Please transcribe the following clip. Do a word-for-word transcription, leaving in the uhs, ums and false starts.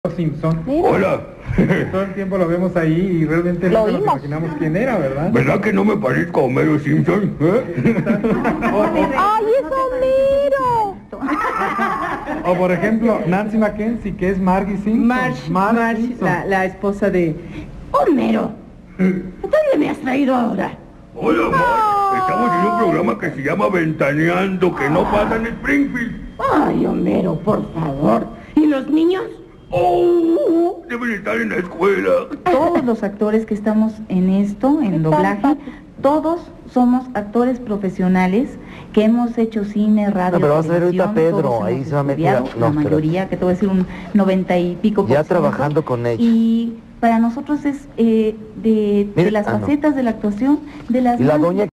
Simpson. Hola. Todo el tiempo lo vemos ahí y realmente Lo no nos vimos. imaginamos quién era, ¿verdad? ¿Verdad que no me parezco a Homero Simpson? ¿Eh? O, o- ¡Ay, es Homero! o, por ejemplo, Nancy Mackenzie, que es Margie Simpson. Marge, Marge Marge, Simpson. la, la esposa de Homero. ¿Dónde me has traído ahora? Hola, Mar. Estamos en un programa que se llama Ventaneando, que no pasa en Springfield. Ay, Homero, por favor. ¿Y los niños? ¡Oh! Deben estar en la escuela. Todos los actores que estamos en esto, en doblaje, todos somos actores profesionales que hemos hecho cine, radio, No, pero vas a ver ahorita a televisión, Pedro, todos ahí hemos se va a meter, estudiado, no, la espérate. mayoría, que te voy a decir un noventa y pico por Ya ciento. trabajando con ellos. Y para nosotros es eh, de, de Mira, las ah, no. facetas de la actuación, de las Y la más doña